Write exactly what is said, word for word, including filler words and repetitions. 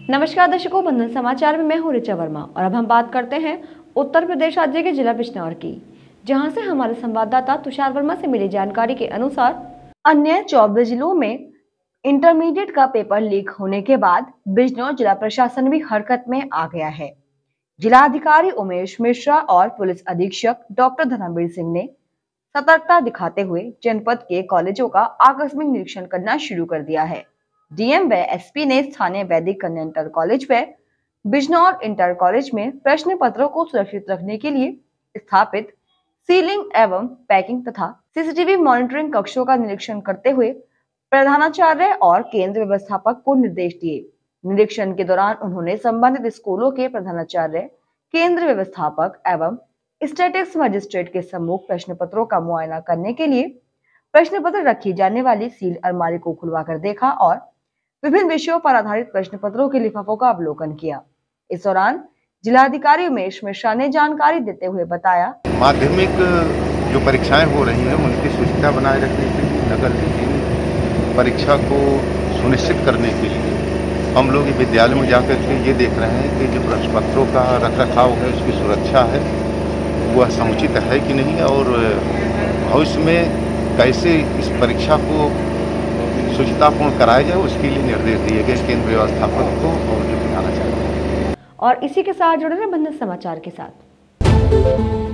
नमस्कार दर्शकों, बंधन समाचार में मैं हूं ऋचा वर्मा और अब हम बात करते हैं उत्तर प्रदेश राज्य के जिला बिजनौर की, जहां से हमारे संवाददाता तुषार वर्मा से मिली जानकारी के अनुसार अन्य चौबीस जिलों में इंटरमीडिएट का पेपर लीक होने के बाद बिजनौर जिला प्रशासन भी हरकत में आ गया है। जिलाधिकारी उमेश मिश्रा और पुलिस अधीक्षक डॉक्टर धर्मवीर सिंह ने सतर्कता दिखाते हुए जनपद के कॉलेजों का आकस्मिक निरीक्षण करना शुरू कर दिया है। डीएम व एसपी ने स्थानीय वैदिक कन्या इंटर कॉलेज व बिजनौर इंटर कॉलेज में प्रश्न पत्रों को सुरक्षित रखने के लिए स्थापित सीलिंग एवं पैकिंग तथा सीसीटीवी मॉनिटरिंग कक्षों का निरीक्षण करते हुए प्रधानाचार्य और केंद्र व्यवस्थापक को निर्देश दिए। निरीक्षण के दौरान उन्होंने संबंधित स्कूलों के प्रधानाचार्य, केंद्र व्यवस्थापक एवं स्टैटिक्स मजिस्ट्रेट के सम्मुख प्रश्न पत्रों का मुआयना करने के लिए प्रश्न पत्र रखी जाने वाली सील अलमारी को खुलवाकर देखा और विभिन्न विषयों पर आधारित प्रश्न पत्रों के लिफाफों का अवलोकन किया। इस दौरान जिलाधिकारी उमेश मिश्रा ने जानकारी देते हुए बताया, माध्यमिक जो परीक्षाएं हो रही हैं उनकी शुचिता बनाए रखने के लिए, नगर विहीन परीक्षा को सुनिश्चित करने के लिए हम लोग विद्यालय में जाकर के ये देख रहे हैं कि जो प्रश्न पत्रों का रख रखाव है, उसकी सुरक्षा है, वह समुचित है कि नहीं, और भविष्य में कैसे इस परीक्षा को शुचितापूर्ण कराया जाए उसके लिए निर्देश दिए गए केंद्र व्यवस्थापक को और जो प्रधानाचार्य। और इसी के साथ जुड़े रहे बंधन समाचार के साथ।